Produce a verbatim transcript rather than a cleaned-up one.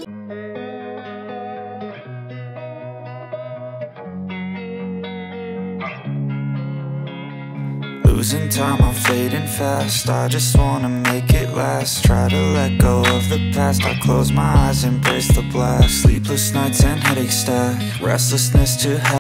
Losing time, I'm fading fast. I just wanna make it last. Try to let go of the past. I close my eyes, embrace the blast. Sleepless nights and headaches stack. Restlessness to